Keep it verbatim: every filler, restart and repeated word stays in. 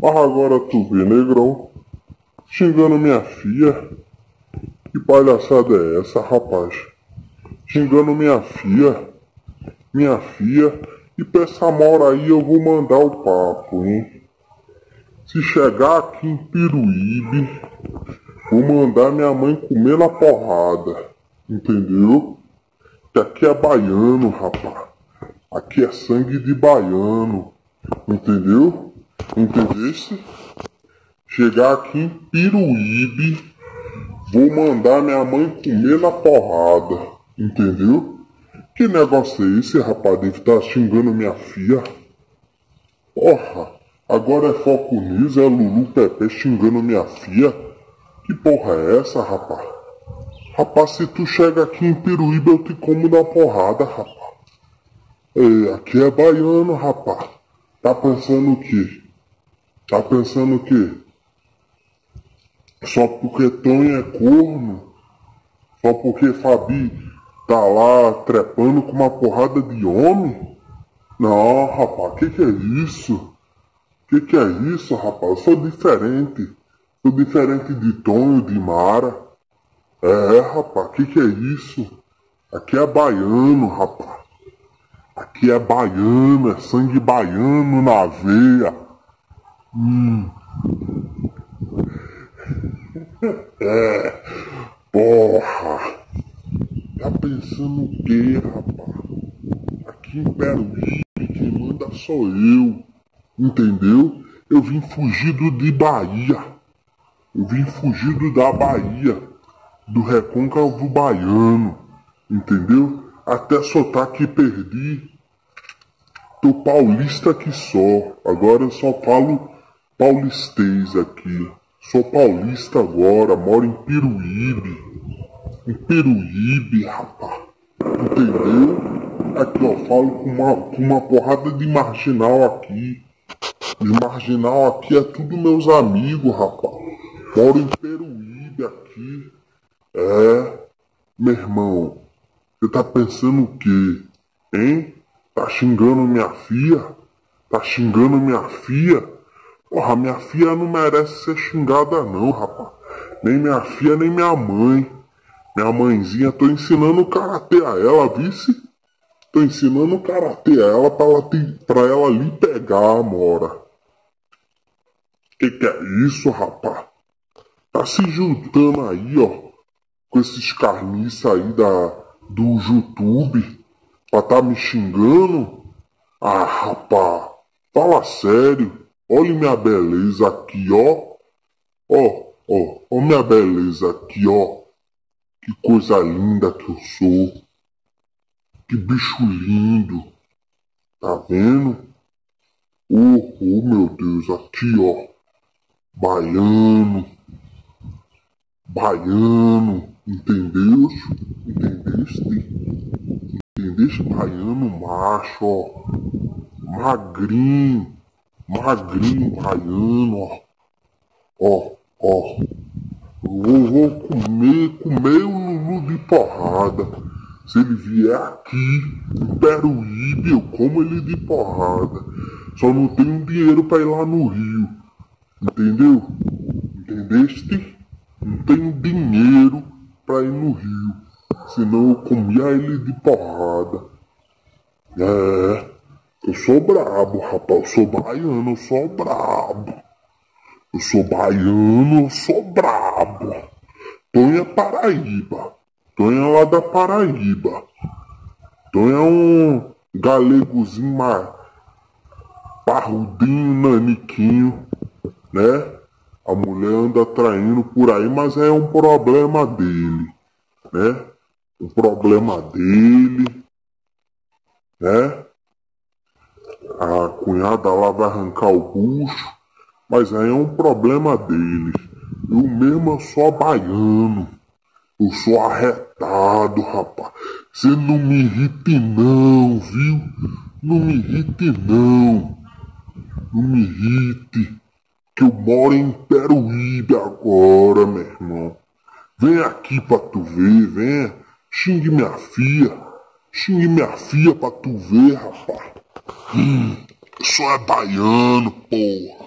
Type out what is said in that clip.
Mas agora tu vê, negrão, xingando minha filha. Que palhaçada é essa, rapaz? Xingando minha filha. Minha filha. E pra essa mora aí eu vou mandar o papo, hein? Se chegar aqui em Piruíbe, vou mandar minha mãe comer na porrada. Entendeu? Que aqui é baiano, rapaz. Aqui é sangue de baiano. Entendeu? Entendeste? Chegar aqui em Piruíbe, vou mandar minha mãe comer na porrada. Entendeu? Que negócio é esse, rapaz? Deve estar xingando minha filha. Porra, agora é foco nisso, é Lulu Pepe xingando minha filha. Que porra é essa, rapaz? Rapaz, se tu chega aqui em Piruíbe, eu te como na porrada, rapaz. É, aqui é baiano, rapaz. Tá pensando o quê? Tá pensando o quê? Só porque Tonho é corno? Só porque Fabi tá lá trepando com uma porrada de homem? Não, rapaz, que que é isso? Que que é isso, rapaz? Eu sou diferente. Sou diferente de Tonho, de Mara. É, rapaz, que que é isso? Aqui é baiano, rapaz. Aqui é baiano, é sangue baiano na veia. Hum. É, porra. Tá pensando o quê, rapaz? Aqui em Peruíbe, quem manda sou eu. Entendeu? Eu vim fugido de Bahia. Eu vim fugido da Bahia. Do recôncavo baiano. Entendeu? Até sotaque perdi. Tô paulista que só. Agora eu só falo paulistês aqui. Sou paulista agora. Moro em Piruíbe. Em Piruíbe, rapaz. Entendeu? Aqui, ó, falo com uma, com uma porrada de marginal aqui. Os marginal aqui é tudo meus amigos, rapaz. Moro em Piruíbe aqui. É, meu irmão. Você tá pensando o quê? Hein? Tá xingando minha filha? Tá xingando minha filha? Porra, minha filha não merece ser xingada não, rapaz. Nem minha filha, nem minha mãe. Minha mãezinha, tô ensinando karatê a ela, vice? Tô ensinando karatê a ela pra ela, te, pra ela lhe pegar, mora. Que que é isso, rapaz? Tá se juntando aí, ó, com esses carniças aí da, do YouTube, pra tá me xingando? Ah, rapaz, fala sério. Olha minha beleza aqui, ó. Ó, ó, ó minha beleza aqui, ó. Que coisa linda que eu sou. Que bicho lindo. Tá vendo? Oh, oh meu Deus, aqui ó. Baiano. Baiano. Entendeu? Entendeste? Entendeste? Baiano macho, ó. Magrinho. Magrinho baiano, ó. Ó, ó. Eu vou comer, comer o Lulu de porrada. Se ele vier aqui, em Peruíbe, eu como ele de porrada. Só não tenho dinheiro pra ir lá no Rio. Entendeu? Entendeste? Não tenho dinheiro pra ir no Rio. Senão eu comia ele de porrada. É, eu sou brabo, rapaz. Eu sou baiano, eu sou brabo. Eu sou baiano, eu sou brabo. Tonho é Paraíba. Tonho é lá da Paraíba. Tonho é um galegozinho mais parrudinho, naniquinho, né? A mulher anda traindo por aí, mas é um problema dele, né? Um problema dele, né? A cunhada lá vai arrancar o bucho. Mas aí é um problema deles. Eu mesmo eu sou baiano. Eu sou arretado, rapaz. Você não me irrite não, viu? Não me irrite não. Não me irrite. Que eu moro em Peruíbe agora, meu irmão. Vem aqui pra tu ver, venha. Xingue minha filha. Xingue minha filha pra tu ver, rapaz. Hum, só é baiano, porra.